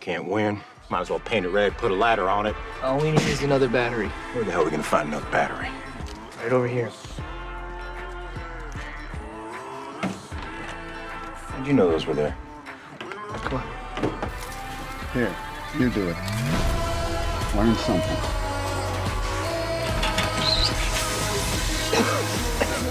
can't win. Might as well paint it red, put a ladder on it. All we need is another battery. Where the hell are we gonna find another battery? Right over here. How'd you know those were there? Come on. Here, you do it. Learn something.